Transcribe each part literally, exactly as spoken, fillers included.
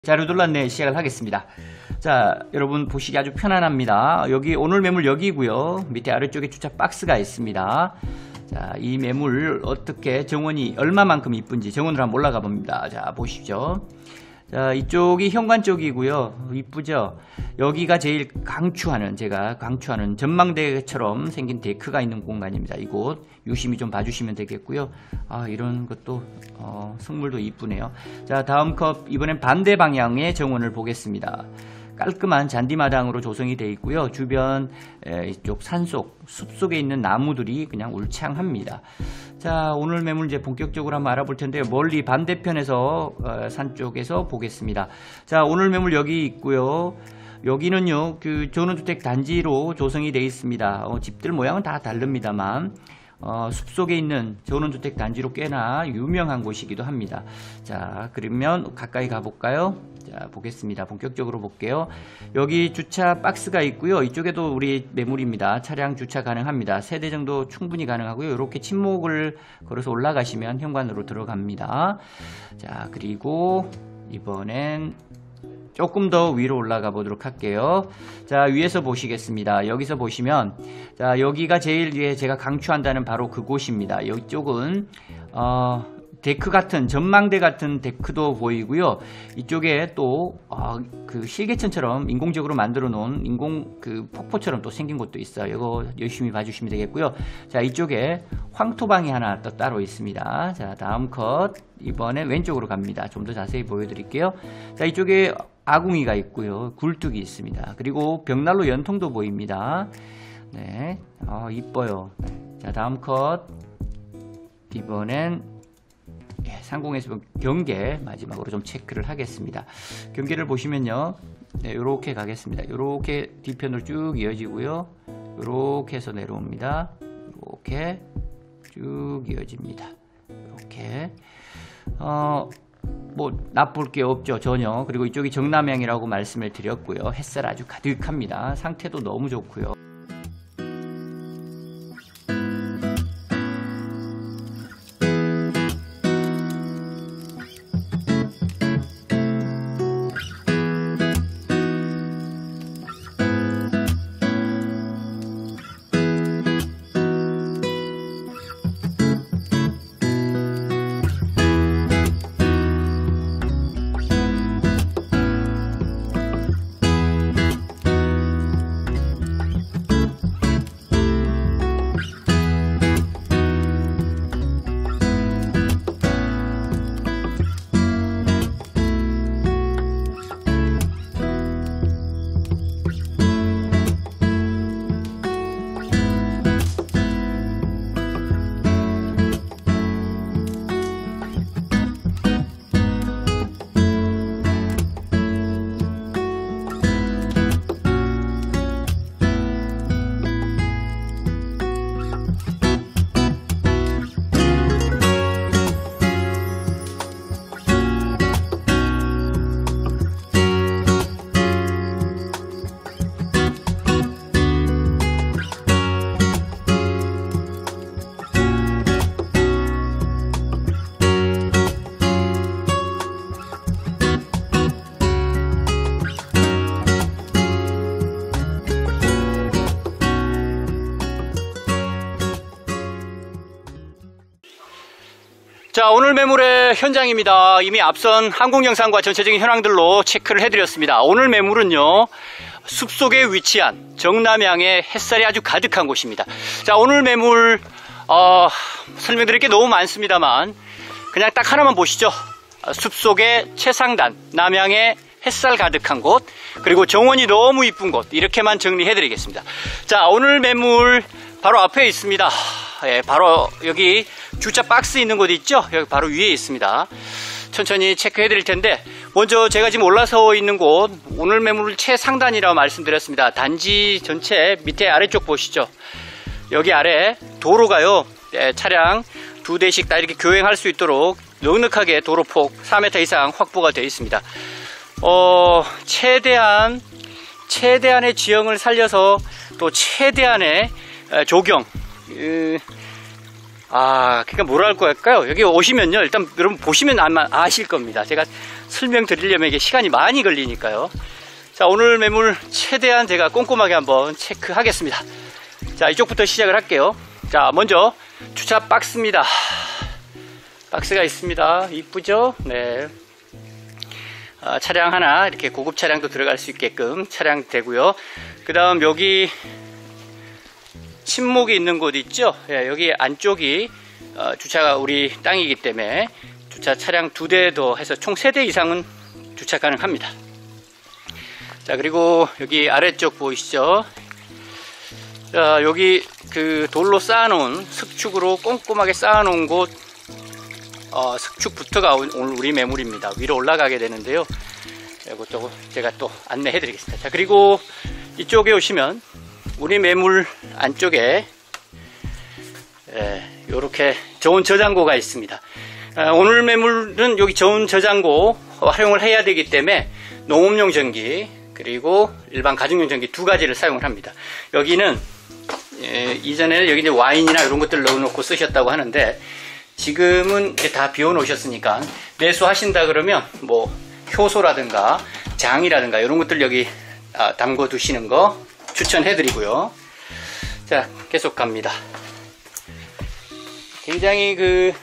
자료 둘러내 시작을 하겠습니다. 자, 여러분 보시기 아주 편안합니다. 여기 오늘 매물 여기고요. 밑에 아래쪽에 주차 박스가 있습니다. 자, 이 매물 어떻게 정원이 얼마만큼 이쁜지 정원으로 한번 올라가 봅니다. 자, 보시죠. 자, 이쪽이 현관 쪽이고요. 이쁘죠? 여기가 제일 강추하는, 제가 강추하는 전망대처럼 생긴 데크가 있는 공간입니다. 이곳 유심히 좀 봐주시면 되겠고요. 아, 이런 것도 어, 성물도 이쁘네요. 자, 다음 컵, 이번엔 반대 방향의 정원을 보겠습니다. 깔끔한 잔디마당으로 조성이 되어 있고요. 주변 에, 이쪽 산속, 숲속에 있는 나무들이 그냥 울창합니다. 자, 오늘 매물 이제 본격적으로 한번 알아볼 텐데요. 멀리 반대편에서 어, 산 쪽에서 보겠습니다. 자, 오늘 매물 여기 있고요. 여기는요, 그 전원주택 단지로 조성이 되어 있습니다. 어, 집들 모양은 다 다릅니다만 어, 숲속에 있는 전원주택 단지로 꽤나 유명한 곳이기도 합니다. 자, 그러면 가까이 가볼까요? 자, 보겠습니다. 본격적으로 볼게요. 여기 주차 박스가 있고요. 이쪽에도 우리 매물입니다. 차량 주차 가능합니다. 세 대 정도 충분히 가능하고요. 이렇게 침목을 걸어서 올라가시면 현관으로 들어갑니다. 자, 그리고 이번엔 조금 더 위로 올라가 보도록 할게요. 자, 위에서 보시겠습니다. 여기서 보시면, 자, 여기가 제일 위에 제가 강추한다는 바로 그곳입니다. 이쪽은 어, 데크 같은, 전망대 같은 데크도 보이고요. 이쪽에 또 어, 그 실개천처럼 인공적으로 만들어 놓은 인공 그 폭포처럼 또 생긴 곳도 있어요. 이거 열심히 봐주시면 되겠고요. 자, 이쪽에 황토방이 하나 또 따로 있습니다. 자, 다음 컷, 이번에 왼쪽으로 갑니다. 좀 더 자세히 보여드릴게요. 자, 이쪽에 아궁이가 있고요. 굴뚝이 있습니다. 그리고 벽난로 연통도 보입니다. 네, 어, 이뻐요. 자, 다음 컷, 이번엔 예, 상공에서 경계 마지막으로 좀 체크를 하겠습니다. 경계를 보시면요, 네, 이렇게 가겠습니다. 이렇게 뒤편으로 쭉 이어지고요. 이렇게 해서 내려옵니다. 이렇게 쭉 이어집니다. 이렇게 어, 뭐 나쁠 게 없죠, 전혀. 그리고 이쪽이 정남향이라고 말씀을 드렸고요. 햇살 아주 가득합니다. 상태도 너무 좋고요. 자, 오늘 매물의 현장입니다. 이미 앞선 항공 영상과 전체적인 현황들로 체크를 해드렸습니다. 오늘 매물은요, 숲속에 위치한 정남향의 햇살이 아주 가득한 곳입니다. 자, 오늘 매물 어, 설명드릴 게 너무 많습니다만 그냥 딱 하나만 보시죠. 숲속의 최상단, 남향의 햇살 가득한 곳, 그리고 정원이 너무 이쁜 곳, 이렇게만 정리해드리겠습니다. 자, 오늘 매물 바로 앞에 있습니다. 예, 바로 여기 주차 박스 있는 곳 있죠? 여기 바로 위에 있습니다. 천천히 체크해 드릴 텐데, 먼저 제가 지금 올라서 있는 곳, 오늘 매물 최상단이라고 말씀드렸습니다. 단지 전체 밑에 아래쪽 보시죠. 여기 아래 도로가요, 예, 차량 두 대씩 다 이렇게 교행할 수 있도록 넉넉하게 도로폭 사 미터 이상 확보가 되어 있습니다. 어, 최대한 최대한의 지형을 살려서 또 최대한의 조경, 음, 아, 그러니까 뭐랄까요? 여기 오시면요, 일단 여러분 보시면 아마 아실 겁니다. 제가 설명드리려면 이게 시간이 많이 걸리니까요. 자, 오늘 매물 최대한 제가 꼼꼼하게 한번 체크하겠습니다. 자, 이쪽부터 시작을 할게요. 자, 먼저 주차 박스입니다. 박스가 있습니다. 이쁘죠? 네. 아, 차량 하나, 이렇게 고급 차량도 들어갈 수 있게끔 차량 되고요. 그 다음 여기 침목이 있는 곳 있죠? 예, 여기 안쪽이 어, 주차가 우리 땅이기 때문에 주차 차량 두 대 더 해서 총 세 대 이상은 주차 가능합니다. 자, 그리고 여기 아래쪽 보이시죠? 자, 여기 그 돌로 쌓아놓은 석축으로 꼼꼼하게 쌓아놓은 곳, 어, 석축부터가 오늘 우리 매물입니다. 위로 올라가게 되는데요. 이것도 제가 또 안내해 드리겠습니다. 자, 그리고 이쪽에 오시면 우리 매물 안쪽에 이렇게 저온 저장고가 있습니다. 아, 오늘 매물은 여기 저온 저장고 활용을 해야 되기 때문에 농업용 전기 그리고 일반 가정용 전기 두 가지를 사용을 합니다. 여기는 예, 이전에는 여기 이제 와인이나 이런 것들 넣어놓고 쓰셨다고 하는데 지금은 다 비워 놓으셨으니까 내수하신다 그러면 뭐 효소라든가 장이라든가 이런 것들 여기 아, 담궈 두시는 거 추천해 드리고요. 자, 계속 갑니다. 굉장히 그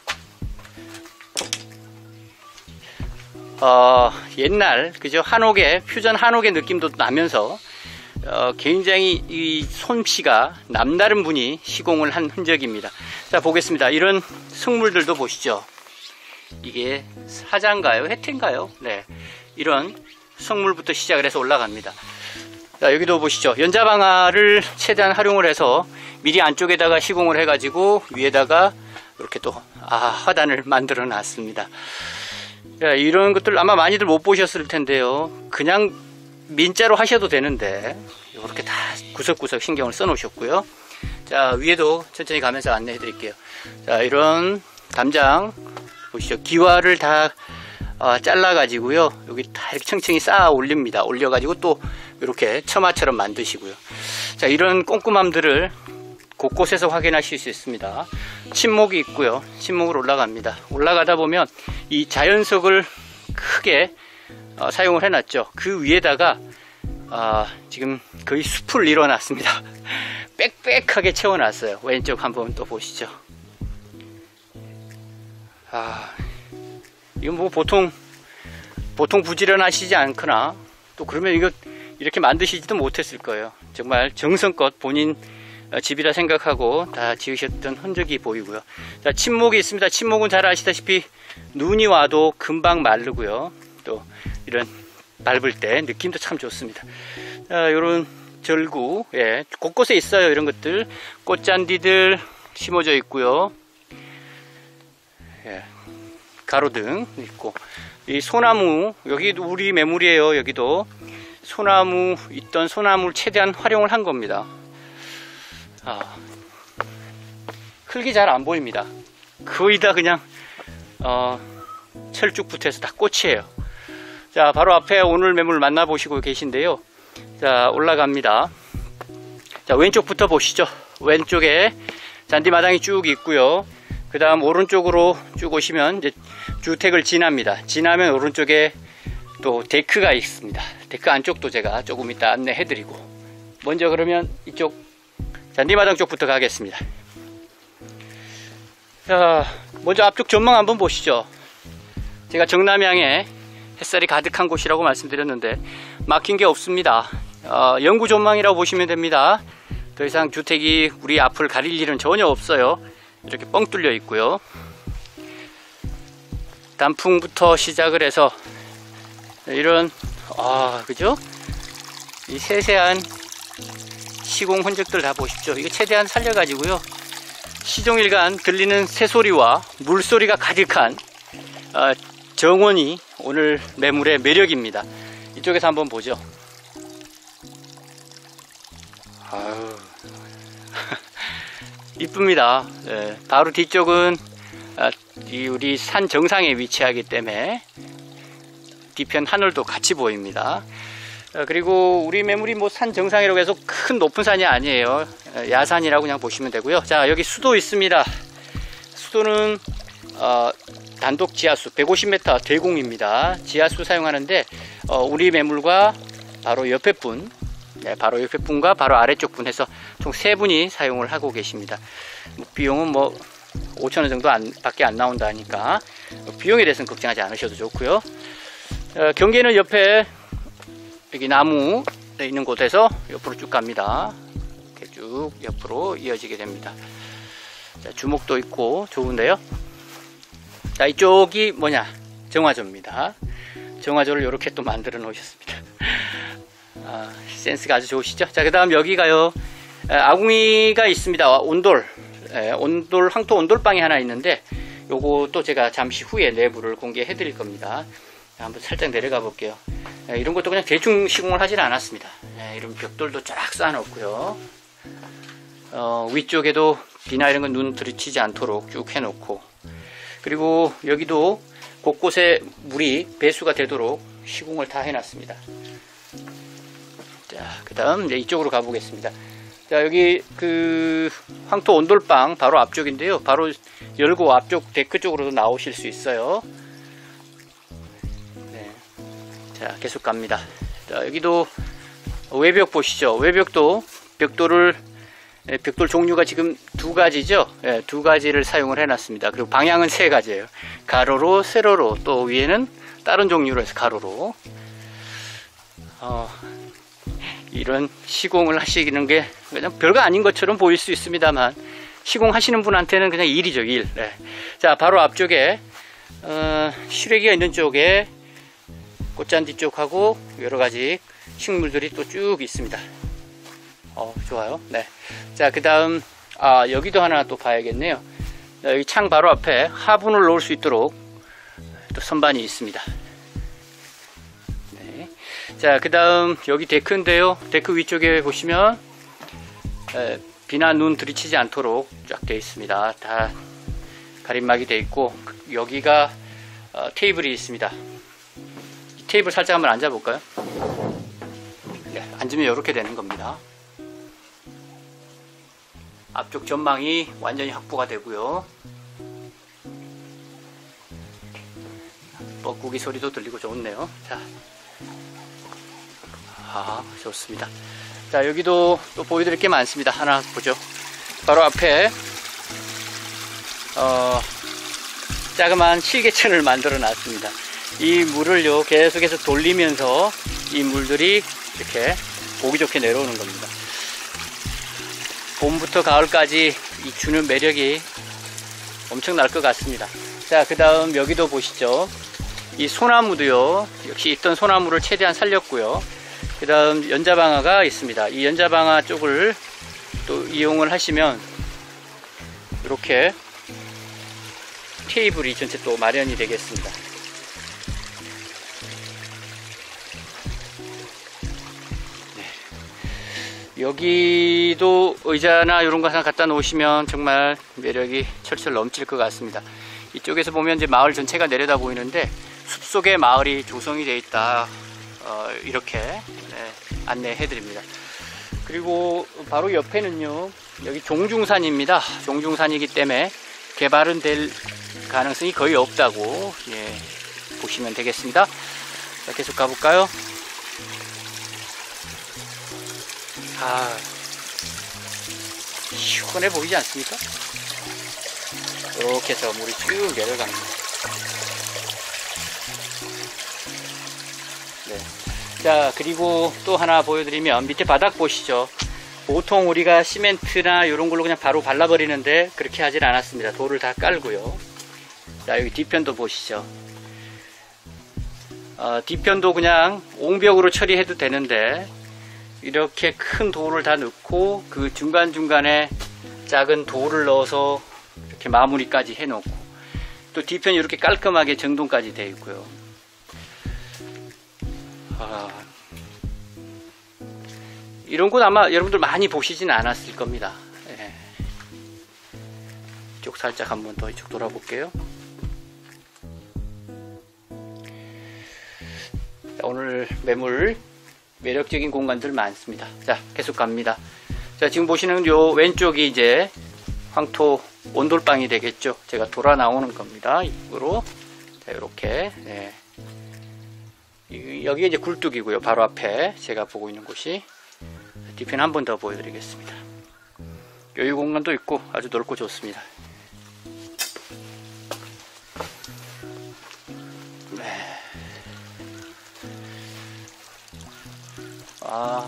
어, 옛날 그죠, 한옥의 퓨전 한옥의 느낌도 나면서 어, 굉장히 이 솜씨가 남다른 분이 시공을 한 흔적입니다. 자, 보겠습니다. 이런 성물들도 보시죠. 이게 사자인가요? 해태인가요? 네, 이런 성물부터 시작을 해서 올라갑니다. 자, 여기도 보시죠. 연자방아를 최대한 활용을 해서 미리 안쪽에다가 시공을 해가지고 위에다가 이렇게 또 아, 화단을 만들어 놨습니다. 자, 이런 것들 아마 많이들 못 보셨을 텐데요. 그냥 민자로 하셔도 되는데 이렇게 다 구석구석 신경을 써 놓으셨고요. 자, 위에도 천천히 가면서 안내해 드릴게요. 자, 이런 담장 보시죠. 기와를 다 어, 잘라 가지고요, 여기 다 이렇게 층층이 쌓아 올립니다. 올려 가지고 또 이렇게 처마처럼 만드시고요. 자, 이런 꼼꼼함들을 곳곳에서 확인하실 수 있습니다. 침목이 있고요. 침목으로 올라갑니다. 올라가다 보면 이 자연석을 크게 어, 사용을 해놨죠. 그 위에다가 어, 지금 거의 숲을 이뤄놨습니다. 빽빽하게 채워놨어요. 왼쪽 한번 또 보시죠. 아, 이건 뭐 보통 보통 부지런하시지 않거나 또 그러면 이거 이렇게 만드시지도 못했을 거예요. 정말 정성껏 본인 집이라 생각하고 다 지으셨던 흔적이 보이고요. 자, 침목이 있습니다. 침목은 잘 아시다시피 눈이 와도 금방 마르고요. 또 이런 밟을 때 느낌도 참 좋습니다. 자, 이런 절구, 예, 곳곳에 있어요. 이런 것들 꽃잔디들 심어져 있고요. 예, 가로등 있고, 이 소나무, 여기도 우리 매물이에요. 여기도 소나무 있던 소나무를 최대한 활용을 한 겁니다. 아, 흙이 잘 안 보입니다. 거의 다 그냥 어, 철쭉부터 해서 다 꽃이에요. 자, 바로 앞에 오늘 매물 만나보시고 계신데요. 자, 올라갑니다. 자, 왼쪽부터 보시죠. 왼쪽에 잔디마당이 쭉 있고요. 그 다음 오른쪽으로 쭉 오시면 이제 주택을 지납니다. 지나면 오른쪽에 또 데크가 있습니다. 데크 안쪽도 제가 조금 이따 안내해 드리고, 먼저 그러면 이쪽 잔디마당 쪽부터 가겠습니다. 자, 먼저 앞쪽 전망 한번 보시죠. 제가 정남향에 햇살이 가득한 곳이라고 말씀드렸는데 막힌 게 없습니다. 어, 영구 전망이라고 보시면 됩니다. 더 이상 주택이 우리 앞을 가릴 일은 전혀 없어요. 이렇게 뻥 뚫려 있고요. 단풍부터 시작을 해서 이런 아, 그죠? 이 세세한 시공 흔적들 다 보십시오. 이거 최대한 살려가지고요, 시종일관 들리는 새소리와 물소리가 가득한 어, 정원이 오늘 매물의 매력입니다. 이쪽에서 한번 보죠. 아유, 이쁩니다. 네, 바로 뒤쪽은 아, 이 우리 산 정상에 위치하기 때문에 뒤편 하늘도 같이 보입니다. 어, 그리고 우리 매물이 뭐 산 정상이라고 해서 큰 높은 산이 아니에요. 야산이라고 그냥 보시면 되고요. 자, 여기 수도 있습니다. 수도는 어, 단독 지하수 백오십 미터 대공입니다. 지하수 사용하는데 어, 우리 매물과 바로 옆에 분, 네, 바로 옆에 분과 바로 아래쪽 분 해서 총 세 분이 사용을 하고 계십니다. 비용은 뭐 오천 원 정도 안, 밖에 안 나온다 하니까 비용에 대해서는 걱정하지 않으셔도 좋고요. 어, 경계는 옆에 여기 나무 있는 곳에서 옆으로 쭉 갑니다. 이렇게 쭉 옆으로 이어지게 됩니다. 자, 주목도 있고 좋은데요. 자, 이쪽이 뭐냐, 정화조입니다. 정화조를 이렇게 또 만들어 놓으셨습니다. 아, 센스가 아주 좋으시죠? 자, 그 다음 여기가요, 아궁이가 있습니다. 온돌, 에, 온돌, 황토 온돌방이 하나 있는데 요거 또 제가 잠시 후에 내부를 공개해 드릴 겁니다. 자, 한번 살짝 내려가 볼게요. 에, 이런 것도 그냥 대충 시공을 하지는 않았습니다. 에, 이런 벽돌도 쫙 쌓아 놓고요. 어, 위쪽에도 비나 이런 건 눈 들이치지 않도록 쭉 해 놓고, 그리고 여기도 곳곳에 물이 배수가 되도록 시공을 다 해놨습니다. 자, 그 다음 이제 이쪽으로 가보겠습니다. 자, 여기 그 황토 온돌방 바로 앞쪽인데요. 바로 열고 앞쪽 데크 쪽으로도 나오실 수 있어요. 네. 자, 계속 갑니다. 자, 여기도 외벽 보시죠. 외벽도 벽돌을 벽돌 종류가 지금 두 가지죠. 예, 두 가지를 사용을 해놨습니다. 그리고 방향은 세 가지예요. 가로로, 세로로, 또 위에는 다른 종류로 해서 가로로. 어, 이런 시공을 하시는 게 그냥 별거 아닌 것처럼 보일 수 있습니다만, 시공하시는 분한테는 그냥 일이죠, 일. 네. 자, 바로 앞쪽에 어, 시래기가 있는 쪽에 꽃잔디 쪽하고 여러 가지 식물들이 또 쭉 있습니다. 어, 좋아요. 네. 자, 그 다음, 아, 여기도 하나 또 봐야겠네요. 여기 창 바로 앞에 화분을 놓을 수 있도록 또 선반이 있습니다. 네. 자, 그 다음, 여기 데크인데요. 데크 위쪽에 보시면, 에, 비나 눈 들이치지 않도록 쫙 되어 있습니다. 다 가림막이 되어 있고, 여기가 어, 테이블이 있습니다. 이 테이블 살짝 한번 앉아볼까요? 네, 앉으면 이렇게 되는 겁니다. 앞쪽 전망이 완전히 확보가 되고요. 뻐꾸기 소리도 들리고 좋네요. 자, 아, 좋습니다. 자, 여기도 또 보여드릴 게 많습니다. 하나 보죠. 바로 앞에 어, 자그마한 칠개천을 만들어 놨습니다. 이 물을요 계속해서 돌리면서 이 물들이 이렇게 보기 좋게 내려오는 겁니다. 봄부터 가을까지 이 주는 매력이 엄청날 것 같습니다. 자, 그 다음 여기도 보시죠. 이 소나무도요, 역시 있던 소나무를 최대한 살렸고요. 그 다음 연자방아가 있습니다. 이 연자방아 쪽을 또 이용을 하시면 이렇게 테이블이 전체 또 마련이 되겠습니다. 여기도 의자나 이런 거 하나 갖다 놓으시면 정말 매력이 철철 넘칠 것 같습니다. 이쪽에서 보면 이제 마을 전체가 내려다 보이는데 숲속에 마을이 조성이 되어 있다, 어, 이렇게 네, 안내해 드립니다. 그리고 바로 옆에는요, 여기 종중산입니다. 종중산이기 때문에 개발은 될 가능성이 거의 없다고, 예, 보시면 되겠습니다. 자, 계속 가볼까요? 아, 시원해 보이지 않습니까? 이렇게 해서 물이 쭉 내려갑니다. 네. 자, 그리고 또 하나 보여드리면 밑에 바닥 보시죠. 보통 우리가 시멘트나 이런 걸로 그냥 바로 발라버리는데 그렇게 하진 않았습니다. 돌을 다 깔고요. 자, 여기 뒤편도 보시죠. 어, 뒤편도 그냥 옹벽으로 처리해도 되는데 이렇게 큰 돌을 다 넣고 그 중간중간에 작은 돌을 넣어서 이렇게 마무리까지 해놓고, 또 뒤편이 이렇게 깔끔하게 정돈까지 되어 있고요. 아, 이런 곳 아마 여러분들 많이 보시진 않았을 겁니다. 예. 이쪽 살짝 한번 더 이쪽 돌아볼게요. 자, 오늘 매물 매력적인 공간들 많습니다. 자, 계속 갑니다. 자, 지금 보시는 요 왼쪽이 이제 황토 온돌방이 되겠죠. 제가 돌아 나오는 겁니다. 입구로. 자, 이렇게. 네. 여기가 이제 굴뚝이고요. 바로 앞에 제가 보고 있는 곳이. 뒤편 한 번 더 보여드리겠습니다. 여유 공간도 있고 아주 넓고 좋습니다. 네. 아,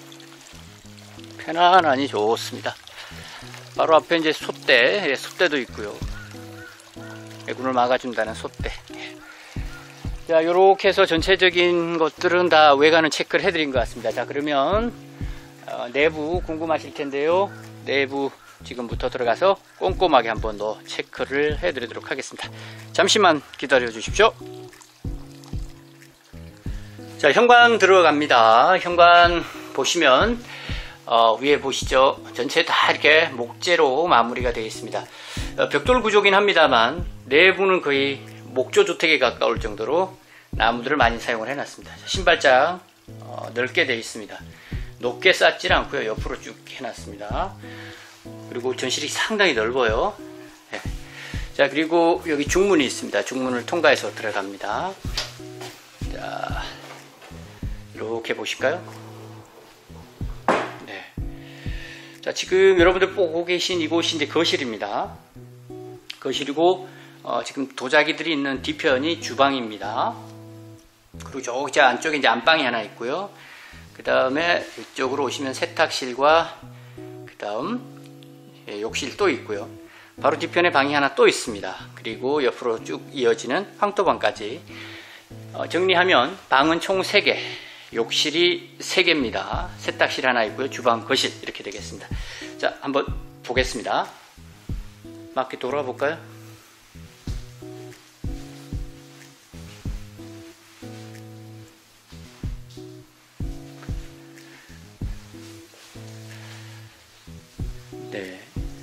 편안하니 좋습니다. 바로 앞에 이제 솥대, 예, 솥대도 있고요. 애군을 막아준다는 솥대. 자, 요렇게 해서 전체적인 것들은 다 외관은 체크를 해드린 것 같습니다. 자, 그러면 어, 내부 궁금하실 텐데요. 내부 지금부터 들어가서 꼼꼼하게 한번 더 체크를 해드리도록 하겠습니다. 잠시만 기다려 주십시오. 자, 현관 들어갑니다. 현관 보시면 어, 위에 보시죠. 전체 다 이렇게 목재로 마무리가 되어 있습니다. 어, 벽돌 구조긴 합니다만 내부는 거의 목조 주택에 가까울 정도로 나무들을 많이 사용을 해놨습니다. 신발장 어, 넓게 되어 있습니다. 높게 쌓질 않고요. 옆으로 쭉 해놨습니다. 그리고 전실이 상당히 넓어요. 네. 자, 그리고 여기 중문이 있습니다. 중문을 통과해서 들어갑니다. 자, 이렇게 보실까요? 네. 자, 지금 여러분들 보고 계신 이곳이 이제 거실입니다. 거실이고 어, 지금 도자기들이 있는 뒤편이 주방입니다. 그리고 저기 안쪽에 이제 안방이 하나 있고요. 그 다음에 이쪽으로 오시면 세탁실과 그 다음 예, 욕실 또 있고요. 바로 뒤편에 방이 하나 또 있습니다. 그리고 옆으로 쭉 이어지는 황토방까지. 어, 정리하면 방은 총 세 개, 욕실이 세 개입니다. 세탁실 하나 있고요. 주방, 거실 이렇게 되겠습니다. 자, 한번 보겠습니다. 맞게 돌아볼까요? 네.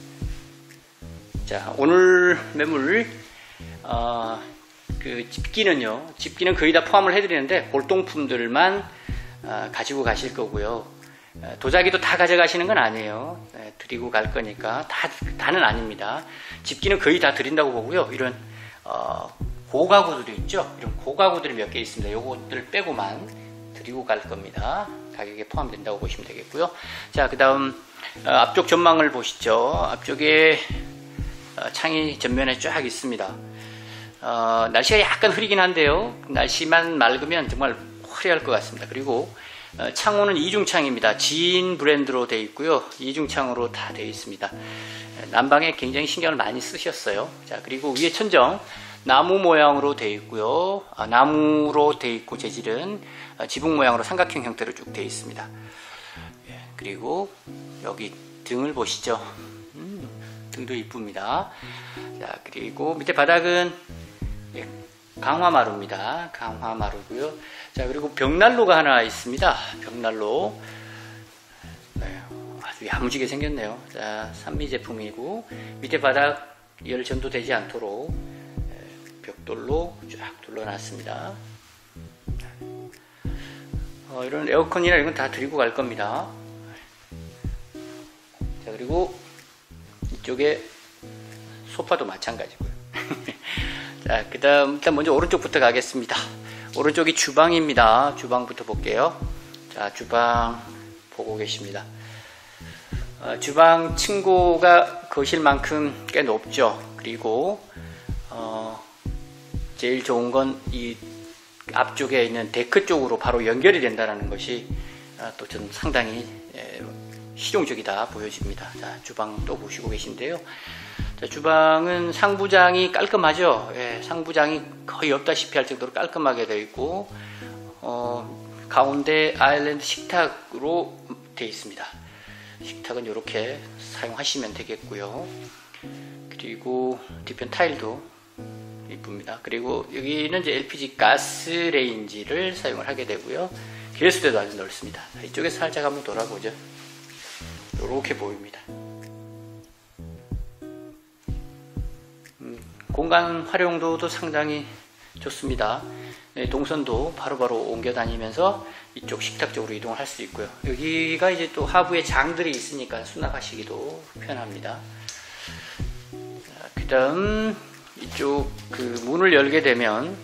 자, 오늘 매물 어, 그 집기는요. 집기는 거의 다 포함을 해드리는데 골동품들만 어, 가지고 가실 거고요. 어, 도자기도 다 가져가시는 건 아니에요. 네, 드리고 갈 거니까 다 다는 아닙니다. 집기는 거의 다 드린다고 보고요. 이런 어, 고가구들이 있죠. 이런 고가구들이 몇 개 있습니다. 요것들 빼고만 드리고 갈 겁니다. 가격에 포함된다고 보시면 되겠고요. 자, 그 다음 어, 앞쪽 전망을 보시죠. 앞쪽에 어, 창이 전면에 쫙 있습니다. 어, 날씨가 약간 흐리긴 한데요. 날씨만 맑으면 정말 화려할 것 같습니다. 그리고 어, 창호는 이중창입니다. 지인 브랜드로 되어 있고요. 이중창으로 다 되어 있습니다. 난방에 굉장히 신경을 많이 쓰셨어요. 자, 그리고 위에 천정 나무 모양으로 되어 있고요. 아, 나무로 되어 있고 재질은 아, 지붕 모양으로 삼각형 형태로 쭉 되어 있습니다. 예, 그리고 여기 등을 보시죠. 음, 등도 이쁩니다. 자, 그리고 밑에 바닥은 예, 강화마루입니다. 강화마루고요. 자, 그리고 벽난로가 하나 있습니다. 벽난로. 네, 아주 야무지게 생겼네요. 자, 산미 제품이고 밑에 바닥 열 전도되지 않도록 예, 벽돌로 쫙 둘러놨습니다. 어, 이런 에어컨이나 이런 건 다 드리고 갈 겁니다. 자, 그리고 이쪽에 소파도 마찬가지고요. 자, 그 다음 일단 먼저 오른쪽부터 가겠습니다. 오른쪽이 주방입니다. 주방부터 볼게요. 자, 주방 보고 계십니다. 어, 주방 층고가 거실만큼 꽤 높죠. 그리고 어, 제일 좋은 건 이 앞쪽에 있는 데크 쪽으로 바로 연결이 된다는 것이 어, 또 좀 상당히 예, 실용적이다 보여집니다. 자, 주방 또 보시고 계신데요. 자, 주방은 상부장이 깔끔하죠. 예, 상부장이 거의 없다시피 할 정도로 깔끔하게 되어 있고 어, 가운데 아일랜드 식탁으로 되어 있습니다. 식탁은 이렇게 사용하시면 되겠고요. 그리고 뒤편 타일도 이쁩니다. 그리고 여기는 이제 엘피지 가스 레인지를 사용을 하게 되고요. 개수대도 아주 넓습니다. 자, 이쪽에서 살짝 한번 돌아보죠. 이렇게 보입니다. 음, 공간 활용도도 상당히 좋습니다. 네, 동선도 바로바로 바로 옮겨 다니면서 이쪽 식탁 쪽으로 이동을 할 수 있고요. 여기가 이제 또 하부에 장들이 있으니까 수납하시기도 편합니다. 그 다음 이쪽 그 문을 열게 되면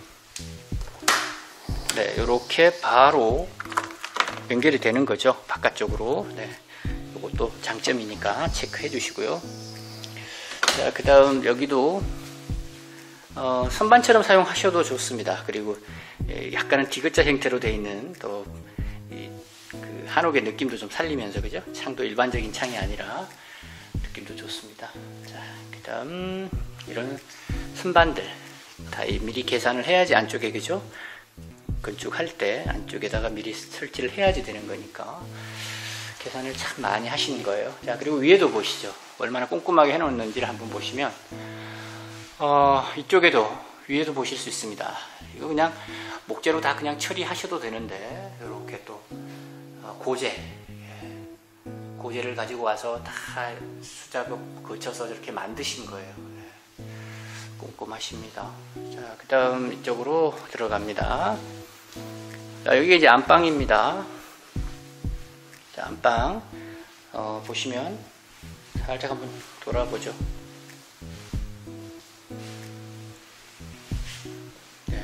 네, 이렇게 바로 연결이 되는 거죠. 바깥쪽으로. 네, 이것도 장점이니까 체크해 주시고요. 자, 그 다음 여기도 어, 선반처럼 사용하셔도 좋습니다. 그리고 예, 약간은 디귿자 형태로 되어 있는 또 이, 그 한옥의 느낌도 좀 살리면서 그죠? 창도 일반적인 창이 아니라 느낌도 좋습니다. 자, 그 다음 이런 선반들 다 미리 계산을 해야지 안쪽에 그죠? 건축할 때 안쪽에다가 미리 설치를 해야지 되는 거니까 계산을 참 많이 하시는 거예요. 자, 그리고 위에도 보시죠. 얼마나 꼼꼼하게 해놓는지를 한번 보시면 어, 이쪽에도 위에도 보실 수 있습니다. 이거 그냥 목재로 다 그냥 처리하셔도 되는데 이렇게 또 어, 고재 고재를 가지고 와서 다 수작업 거쳐서 이렇게 만드신 거예요. 꼼꼼하십니다. 자, 그 다음 이쪽으로 들어갑니다. 자, 여기 이제 안방입니다. 자, 안방 어, 보시면 살짝 한번 돌아보죠. 네.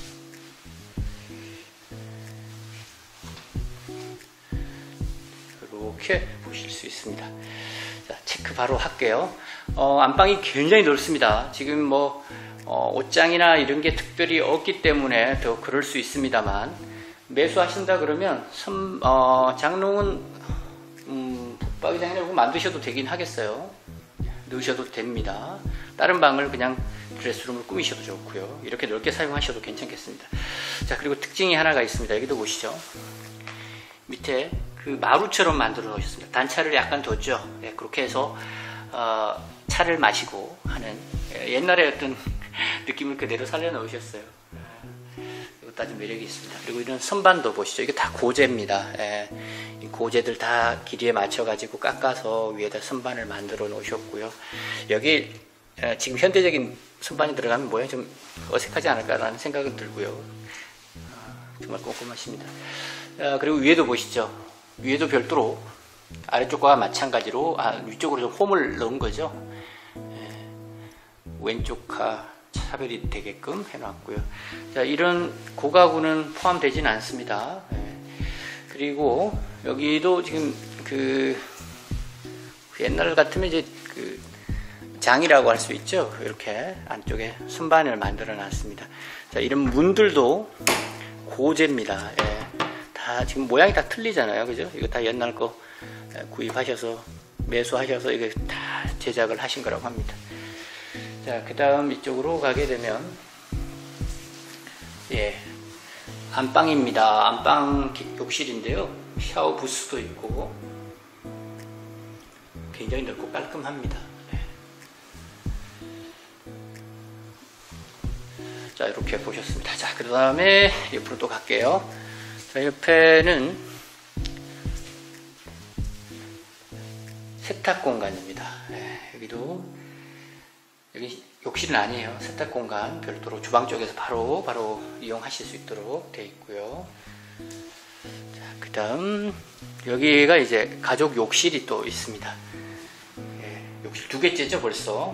이렇게 보실 수 있습니다. 자, 체크 바로 할게요. 어, 안방이 굉장히 넓습니다. 지금 뭐 어, 옷장이나 이런 게 특별히 없기 때문에 더 그럴 수 있습니다만 매수하신다 그러면 선, 어, 장롱은 음, 붙박이장이라고 만드셔도 되긴 하겠어요. 넣으셔도 됩니다. 다른 방을 그냥 드레스룸을 꾸미셔도 좋고요. 이렇게 넓게 사용하셔도 괜찮겠습니다. 자, 그리고 특징이 하나가 있습니다. 여기도 보시죠. 밑에 그 마루처럼 만들어 놓으셨습니다. 단차를 약간 뒀죠. 네, 그렇게 해서 어, 차를 마시고 하는 옛날에 어떤 느낌을 그대로 살려 놓으셨어요. 이것도 아주 매력이 있습니다. 그리고 이런 선반도 보시죠. 이게 다 고재입니다. 예, 이 고재들 다 길이에 맞춰 가지고 깎아서 위에다 선반을 만들어 놓으셨고요. 여기 예, 지금 현대적인 선반이 들어가면 뭐야 좀 어색하지 않을까라는 생각은 들고요. 어, 정말 꼼꼼하십니다. 어, 그리고 위에도 보시죠. 위에도 별도로 아래쪽과 마찬가지로 아, 위쪽으로 좀 홈을 넣은 거죠. 예, 왼쪽과 차별이 되게끔 해놨고요. 자, 이런 고가구는 포함되진 않습니다. 예, 그리고 여기도 지금 그 옛날 같으면 이제 그 장이라고 할 수 있죠. 이렇게 안쪽에 선반을 만들어 놨습니다. 자, 이런 문들도 고재입니다. 예, 다 지금 모양이 다 틀리잖아요. 그죠? 이거 다 옛날 거 구입하셔서 매수하셔서 이거 다 제작을 하신 거라고 합니다. 자, 그 다음 이쪽으로 가게 되면 예, 안방입니다. 안방 욕실인데요. 샤워 부스도 있고 굉장히 넓고 깔끔합니다. 예. 자, 이렇게 보셨습니다. 자, 그 다음에 옆으로 또 갈게요. 자, 옆에는 세탁 공간입니다. 예, 여기도 여기 욕실은 아니에요. 세탁 공간 별도로 주방 쪽에서 바로 바로 이용하실 수 있도록 되어 있고요. 자, 그 다음 여기가 이제 가족 욕실이 또 있습니다. 예, 욕실 두 개째죠 벌써.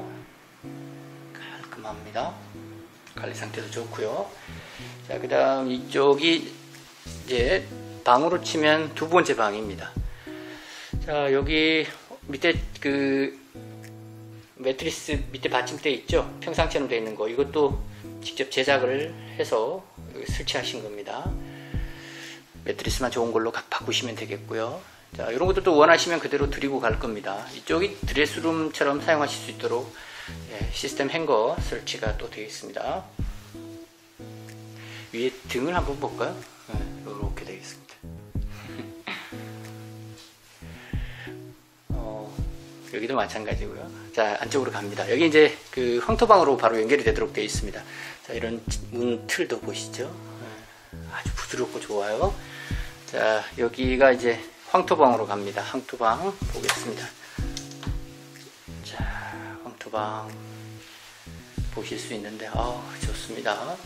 깔끔합니다. 관리 상태도 좋고요. 자, 그 다음 이쪽이 이제 방으로 치면 두 번째 방입니다. 자, 여기 밑에 그 매트리스 밑에 받침대 있죠? 평상처럼 되어 있는 거. 이것도 직접 제작을 해서 설치하신 겁니다. 매트리스만 좋은 걸로 바꾸시면 되겠고요. 자, 이런 것들도 원하시면 그대로 드리고 갈 겁니다. 이쪽이 드레스룸처럼 사용하실 수 있도록 예, 시스템 행거 설치가 또 되어 있습니다. 위에 등을 한번 볼까요? 네, 이렇게 되어 있습니다. 여기도 마찬가지고요. 자, 안쪽으로 갑니다. 여기 이제 그 황토방으로 바로 연결이 되도록 되어 있습니다. 자, 이런 문 틀도 보시죠. 아주 부드럽고 좋아요. 자, 여기가 이제 황토방으로 갑니다. 황토방 보겠습니다. 자, 황토방 보실 수 있는데, 아, 좋습니다.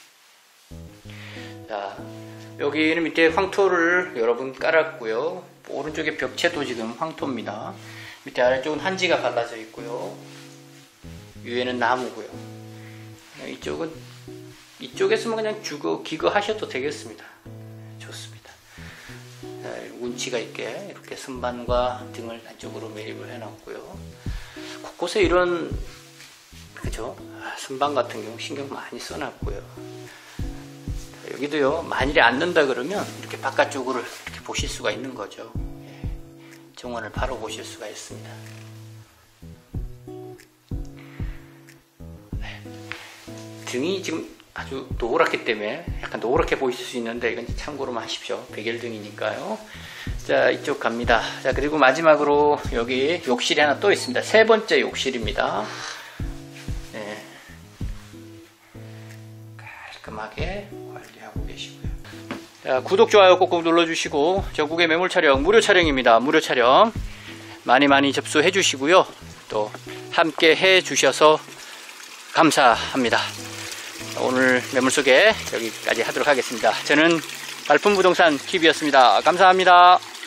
자, 여기는 밑에 황토를 여러 분 깔았고요. 오른쪽에 벽체도 지금 황토입니다. 밑에 아래쪽은 한지가 발라져 있고요. 위에는 나무고요. 이쪽은 이쪽에서만 그냥 주거 기거 하셔도 되겠습니다. 좋습니다. 자, 운치가 있게 이렇게 선반과 등을 안쪽으로 매립을 해놨고요. 곳곳에 이런 그죠? 아, 선반 같은 경우 신경 많이 써놨고요. 자, 여기도요. 만일에 안 넣는다 그러면 이렇게 바깥쪽으로 이렇게 보실 수가 있는 거죠. 예, 정원을 바로 보실 수가 있습니다. 네. 등이 지금 아주 노랗기 때문에 약간 노랗게 보이실 수 있는데 이건 참고로만 하십시오. 백열등이니까요. 자, 이쪽 갑니다. 자, 그리고 마지막으로 여기 욕실이 하나 또 있습니다. 세 번째 욕실입니다. 네. 깔끔하게 관리하고 계시고요. 자, 구독, 좋아요 꼭꼭 눌러주시고 전국의 매물 촬영 무료 촬영입니다. 무료 촬영 많이 많이 접수해 주시고요. 또 함께 해 주셔서 감사합니다. 오늘 매물 소개 여기까지 하도록 하겠습니다. 저는 발품부동산 티비였습니다. 감사합니다.